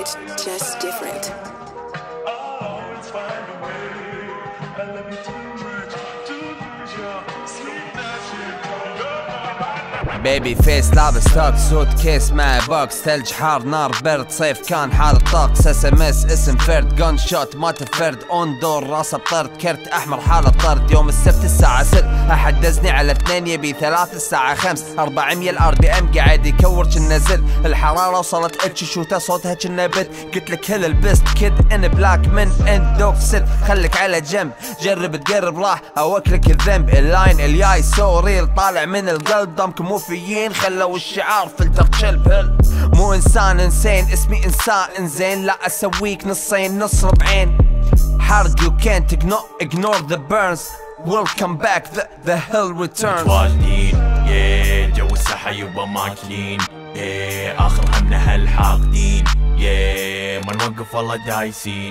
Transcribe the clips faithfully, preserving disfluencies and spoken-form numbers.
different, just different. بيبي فيس لابس توك سوت كيس مع بوكس، ثلج حار نار برد صيف كان حال الطقس، اس ام اس اسم فرد جون شوت ما تفرد اون دور راسه بطرد كرت احمر حاله طرد. يوم السبت الساعة ست احد دزني على اثنين يبي ثلاث الساعة خمس أربعمية الار بي ام قاعد يكور كنا زل، الحرارة وصلت اتش شوته صوتها كنا بت، قلت لك هل البست كيد ان بلاك من اند دوف سل، خليك على جنب جرب تقرب راح اوكلك الذنب، اللاين الجاي سو ريل طالع من القلب ضمك مو فيين خلوا الشعار فلتر كلب هل مو انسان انسين اسمي انسان انزين لا اسويك نصين نص ربعين حرق you can't ignore, ignore the burns will come back the, the hell returns. متواجدين yeah جو الساحة يبا ماكلين yeah اخر همنا هالحاقدين yeah ما نوقف والله دايسين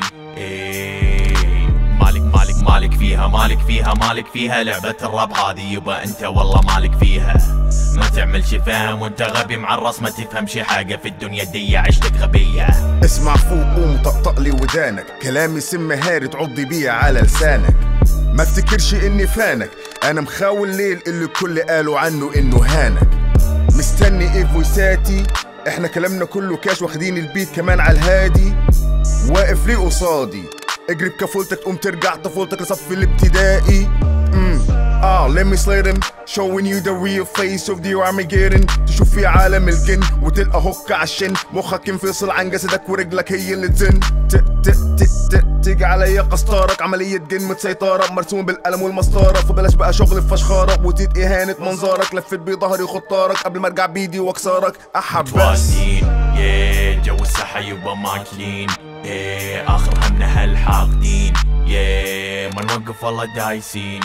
yeah مالك مالك مالك فيها مالك فيها مالك فيها لعبة الراب هذه يبا انت والله مالك فيها، ما تعمل شي فاهم وانت غبي معرس ما تفهم شي حاجة في الدنيا دي عشتك غبية. اسمع فوق قوم طقطق لي ودانك، كلامي سم هاري تعضي بيه على لسانك، ما افتكرش اني فانك انا مخاول الليل اللي الكل قالوا عنه انه هانك، مستني ايه فويساتي احنا كلامنا كله كاش واخدين البيت كمان على الهادي، واقف ليه قصادي اجري بكفولتك تقوم ترجع طفولتك لصف الابتدائي. امم اه let me slay them showing you the real face of the Armageddon، تشوف في عالم الجن وتلقى هوك عالشن مخك ينفصل عن جسدك ورجلك هي اللي تزن، ت ت ت ت تيجي عليا قسطارك عملية جن متسيطرة مرسوم بالقلم والمسطرة، فبلاش بقى شغل الفشخارة وتيت اهانة منظرك، لفت بظهري خطارك قبل ما ارجع بيدي واكسرك احب بس yeah جو الساحة يبا ماكلين yeah اخر همنا هالحاقدين yeah ما نوقف والله دايسين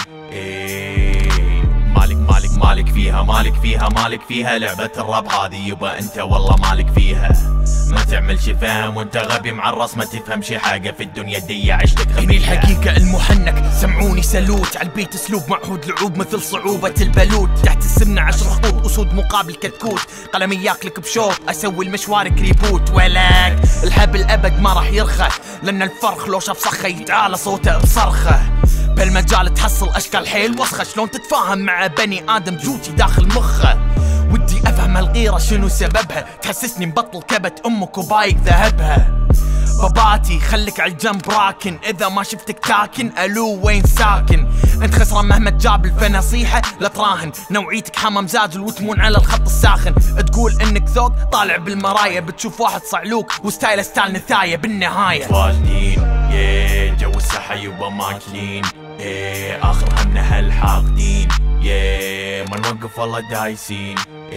yeah مالك مالك مالك فيها مالك فيها مالك فيها لعبة الراب هذه يبا انت والله مالك فيها، ما تعمل شي فاهم وانت غبي معرس ما تفهم شي حاجة في الدنيا دي عشتك غبية. اني الحقيقة المحنك سمعوني سلوت عالبيت اسلوب معهود لعوب مثل صعوبة البالوت، تحت السمنة عشر خطوط اسود مقابل كتكوت، قلمي ياكلك بشوط اسوي المشوارك ريبوت، ولك الهبل ابد ما راح يرخى لان الفرخ لو شاف صخة يتعالى صوته بصرخه، بالمجال تحصل اشكال حيل وسخة شلون تتفاهم مع بني ادم جوتي داخل مخه، ودي افهم الغيرة شنو سببها تحسسني مبطل كبت امك وبايق ذهبها، باباتي خليك عالجنب راكن اذا ما شفتك تاكن الو وين ساكن، انت خسران مهما تجابل فنصيحة لا تراهن نوعيتك حمام زاجل وتمون على الخط الساخن، تقول انك ذوق طالع بالمراية بتشوف واحد صعلوك وستايل ستايل نثاية بالنهاية. متواجدين yeah جو الساحة يبا ماكلين yeah اخر همنا هالحاقدين yeah ما نوقف والله دايسين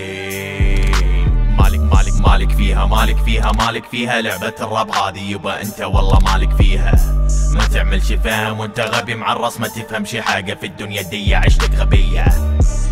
yeah مالك مالك مالك فيها مالك فيها مالك فيها لعبة الراب هذه يبا انت والله مالك فيها، ما تعمل شي فاهم وانت غبي معرس ما تفهم شي حاجة في الدنيا دي عشتك غبية.